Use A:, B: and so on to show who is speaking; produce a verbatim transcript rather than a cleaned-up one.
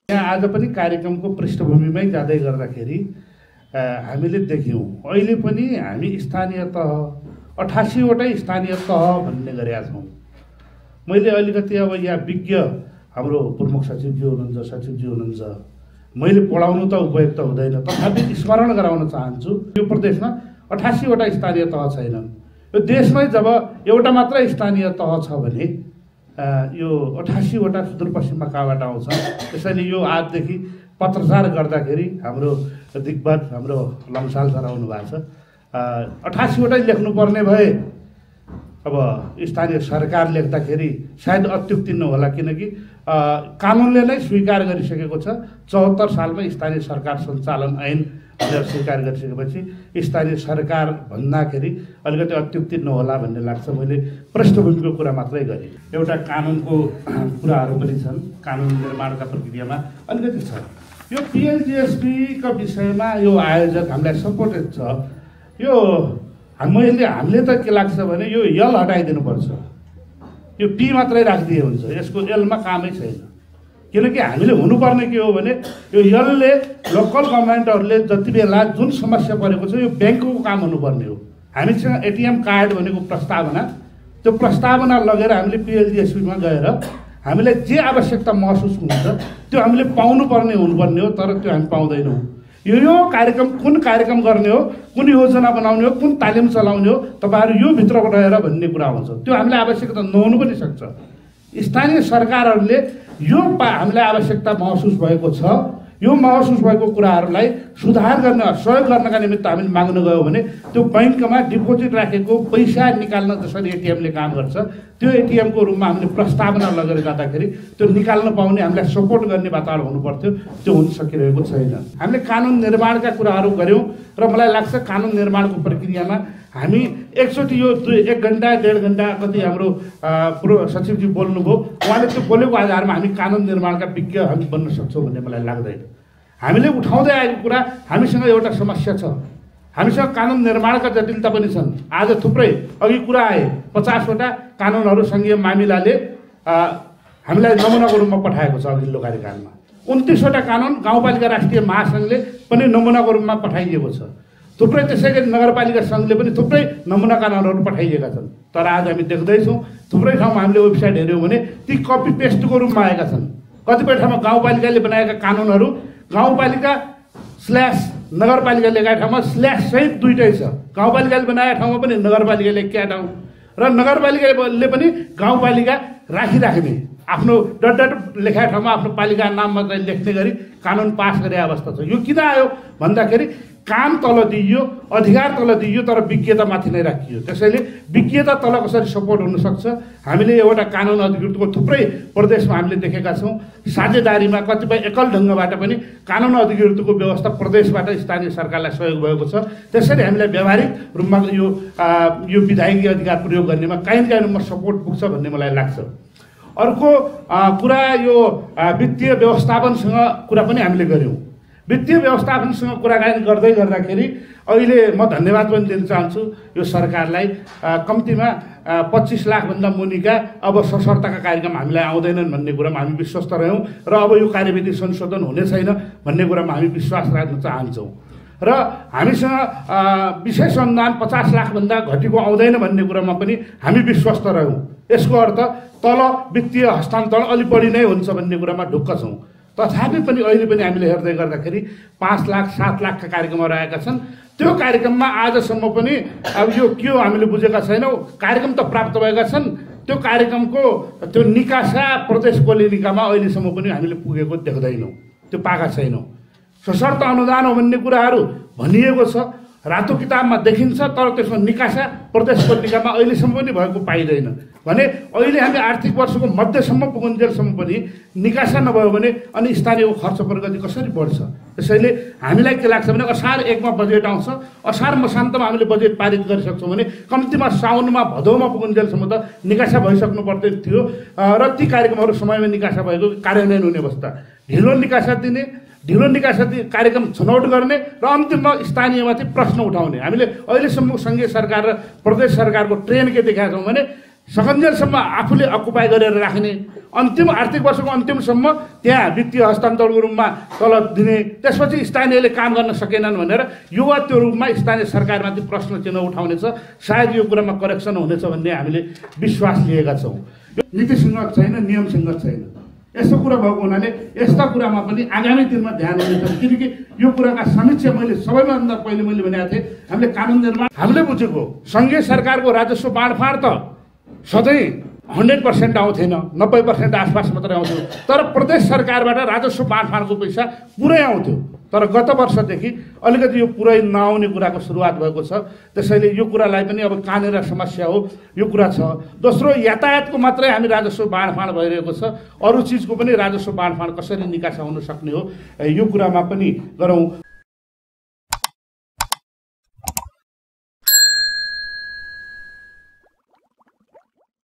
A: यहाँ आज पनि कार्यक्रमको पृष्ठभूमिमै जाँदै गर्दाखेरि हामीले देख्यौँ अहिले पनि हामी स्थानीय तह अठासीवटै स्थानीय तह भन्ने गरेका छौँ। मैले अलिकति अब यहाँ विज्ञ हाम्रो प्रमुख सचिवजी हुनुहुन्छ, सचिवजी हुनुहुन्छ, मैले पढाउनु त उपयुक्त हुँदैन, तथापि स्मरण गराउन चाहन्छु यो प्रदेशमा अठासीवटा स्थानीय तह छैनन्। यो देशमै जब एउटा मात्रै स्थानीय तह छ भने यो अठासीवटा सुदूरपश्चिममा कहाँबाट आउँछ? त्यसैले यो आजदेखि पत्रचार गर्दाखेरि हाम्रो दिग्गज हाम्रो लम्साल सर आउनु भएको छ, अठासीवटै लेख्नुपर्ने भए अब स्थानीय सरकार लेख्दाखेरि सायद अत्युक्ति नहोला, किनकि कानुनले नै स्वीकार गरिसकेको छ। चौहत्तर सालमा स्थानीय सरकार सञ्चालन ऐन भनेर स्वीकार गरिसकेपछि स्थानीय सरकार भन्दाखेरि अलिकति अत्युक्ति नहोला भन्ने लाग्छ। मैले पृष्ठभूमिको कुरा मात्रै गरेँ, एउटा कानुनको कुराहरू पनि छन्, कानुन निर्माणका प्रक्रियामा अलिकति छ। यो पिएलजिएसपीका विषयमा यो आयोजक हामीलाई सपोर्टेड छ। यो मैले हामीले त के लाग्छ भने यो यल हटाइदिनुपर्छ, यो पी मात्रै राखिदिए हुन्छ, यसको एलमा कामै छैन। किनकि हामीले हुनुपर्ने के हो भने यो यलले लोकल गभर्मेन्टहरूले जति बेला जुन समस्या परेको छ यो ब्याङ्कको काम हुनुपर्ने हो। हामीसँग एटिएम कार्ड भनेको प्रस्तावना, त्यो प्रस्तावना लगेर हामीले पिएलजिएसपीमा गएर हामीलाई जे आवश्यकता महसुस हुन्छ त्यो हामीले पाउनुपर्ने हुनुपर्ने हो, तर त्यो हामी पाउँदैनौँ। यो यो कार्यक्रम कुन कार्यक्रम गर्ने हो, कुन योजना बनाउने हो, कुन तालिम चलाउने हो, तपाईँहरू यो भित्रबाट रहेर भन्ने कुरा आउँछ। त्यो हामीलाई आवश्यकता नहुनु पनि सक्छ। स्थानीय सरकारहरूले यो हामीलाई आवश्यकता महसुस भएको छ, यो महसुस भएको कुराहरूलाई सुधार गर्न सहयोग गर्नका निमित्त हामीले माग्न गयौँ भने त्यो बैङ्कमा डिपोजिट राखेको पैसा निकाल्न जसरी एटिएमले काम गर्छ त्यो एटिएमको रूपमा हामीले प्रस्तावना लगेर जाँदाखेरि त्यो निकाल्न पाउने हामीलाई सपोर्ट गर्ने वातावरण हुनुपर्थ्यो, त्यो हुन सकिरहेको छैन। हामीले कानुन निर्माणका कुराहरू गऱ्यौँ र मलाई लाग्छ कानुन निर्माणको प्रक्रियामा हामी एकचोटि यो दुई एक घन्टा डेढ घन्टा कति हाम्रो पूर्व सचिवजी बोल्नुभयो, उहाँले त्यो बोलेको आधारमा हामी कानुन निर्माणका विज्ञ हामी बन्न सक्छौँ भन्ने मलाई लाग्दैन। हामीले उठाउँदै आएको कुरा हामीसँग एउटा समस्या छ, हामीसँग कानुन निर्माणका जटिलता पनि छन्। आज थुप्रै अघि कुरा आए पचासवटा कानुनहरू सङ्घीय मामिलाले हामीलाई नमुनाको रूपमा पठाएको छ अघिल्लो कार्यकालमा। उन्तिसवटा कानुन गाउँपालिका राष्ट्रिय महासङ्घले पनि नमुनाको रूपमा पठाइएको छ। थुप्रै त्यसै गरी नगरपालिका सङ्घले पनि थुप्रै नमुना कानुनहरू पठाइएका छन्। तर आज हामी देख्दैछौँ थुप्रै ठाउँमा हामीले वेबसाइट हेऱ्यौँ भने ती कपी पेस्टको रूपमा आएका छन्। कतिपय ठाउँमा गाउँपालिकाले बनाएका कानुनहरू गाउँपालिका स्ल्यास नगरपालिका लेखेका ठाउँमा स्ल्यास सहित दुइटै छ। गाउँपालिकाले बनाएका ठाउँमा पनि नगरपालिकाले लेखेका ठाउँ र नगरपालिकाले पनि गाउँपालिका राखिराख्ने, आफ्नो डट डट लेखेका ठाउँमा आफ्नो पालिका नाम मात्रै लेख्ने गरी कानुन पास गरे अवस्था छ। यो किन आयो भन्दाखेरि काम तल दिइयो, अधिकार तल दिइयो, तर विज्ञता माथि नै राखियो। त्यसैले विज्ञता तल कसरी सपोर्ट हुनसक्छ? हामीले एउटा कानुन अधिकृतको थुप्रै प्रदेशमा हामीले देखेका छौँ, साझेदारीमा कतिपय एकल ढङ्गबाट पनि कानुन अधिकृतको व्यवस्था प्रदेशबाट स्थानीय सरकारलाई सहयोग भएको छ। त्यसरी हामीलाई व्यावहारिक रूपमा यो यो विधायकीय अधिकार प्रयोग गर्नेमा काहीँ न काहीँ रूपमा सपोर्ट पुग्छ भन्ने मलाई लाग्छ। अर्को कुरा यो वित्तीय व्यवस्थापनसँग कुरा पनि हामीले गऱ्यौँ। वित्तीय व्यवस्थापनसँग कुराकानी गर्दै गर्दाखेरि अहिले म धन्यवाद पनि दिन चाहन्छु यो सरकारलाई। कम्तीमा पच्चिस लाखभन्दा मुनिका अब सशर्तका कार्यक्रम हामीलाई आउँदैनन् भन्ने कुरामा हामी विश्वस्त रह्यौँ र अब यो कार्यविधि संशोधन हुने छैन भन्ने कुरामा हामी विश्वास राख्न चाहन्छौँ। र हामीसँग विशेष अनुदान पचास लाखभन्दा घटीको आउँदैन भन्ने कुरामा पनि हामी विश्वस्त रह्यौँ। यसको अर्थ तल वित्तीय हस्तान्तरण अलि बढी नै हुन्छ भन्ने कुरामा ढुक्क छौँ। तथापि पनि अहिले पनि हामीले हेर्दै गर्दाखेरि पाँच लाख सात लाखका कार्यक्रमहरू आएका छन्। त्यो कार्यक्रममा आजसम्म पनि अब यो के हो हामीले बुझेका छैनौँ। कार्यक्रम त प्राप्त भएका छन्, त्यो कार्यक्रमको त्यो निकासा प्रदेश कोलेनिकामा अहिलेसम्म पनि हामीले पुगेको देख्दैनौँ, त्यो पाएका छैनौँ। सशर्त अनुदान हो भन्ने कुराहरू भनिएको छ, रातो किताबमा देखिन्छ, तर त्यसको निकासा प्रदेश कोलेनिकामा अहिलेसम्म पनि भएको पाइँदैन भने अहिले हामी आर्थिक वर्षको मध्यसम्म पुगुन्जेलसम्म पनि निकासा नभयो भने अनि स्थानीय खर्च प्रगति कसरी बढ्छ? त्यसैले हामीलाई के लाग्छ भने असार एकमा बजेट आउँछ, असार मसान्तमा हामीले बजेट पारित गरिसक्छौँ भने कम्तीमा साउनमा भदौमा पुगुन्जेलसम्म त निकासा भइसक्नु पर्ने थियो र ती कार्यक्रमहरू समयमा निकासा भएको कार्यान्वयन हुने अवस्था। ढिलो निकासा दिने, ढिलो निकासा कार्यक्रम छनौट गर्ने र अन्तिममा स्थानीयमाथि प्रश्न उठाउने। हामीले अहिलेसम्म सङ्घीय सरकार र प्रदेश सरकारको ट्रेन के देखाएको छौँ भने सकन्जेलसम्म आफूले अकुपाई गरेर राख्ने, अन्तिम आर्थिक वर्षको अन्तिमसम्म त्यहाँ वित्तीय हस्तान्तरणको रूपमा तलब दिने, त्यसपछि स्थानीयले काम गर्न सकेनन् भनेर युवा त्यो रूपमा स्थानीय सरकारमाथि प्रश्न चिन्ह उठाउनेछ। सायद यो कुरामा करेक्सन हुनेछ भन्ने हामीले विश्वास लिएका छौँ। नीतिसङ्गत छैन, नियमसङ्गत छैन। यस्तो कुरा भएको हुनाले यस्ता कुरामा पनि आगामी दिनमा ध्यान हुनेछ। किनकि यो कुराका समीक्षा मैले सबैभन्दा पहिले मैले भनेको थिएँ, हामीले कानुन निर्माण हामीले बुझेको सङ्घीय सरकारको राजस्व बाँडफाँड त सधैँ हन्ड्रेड पर्सेन्ट आउँथेन, नब्बे पर्सेन्ट आसपास मात्रै आउँथ्यो। तर प्रदेश सरकारबाट राजस्व बाँडफाँडको पैसा पुरै आउँथ्यो। तर गत वर्षदेखि अलिकति यो पुरै नआउने कुराको सुरुवात भएको छ। त्यसैले यो कुरालाई पनि अब कहाँनिर समस्या हो यो कुरा छ। दोस्रो, यातायातको मात्रै हामी राजस्व बाँडफाँड भइरहेको छ, अरू चिजको पनि राजस्व बाँडफाँड कसरी निकासा हुन सक्ने हो, यो कुरामा पनि गरौँ।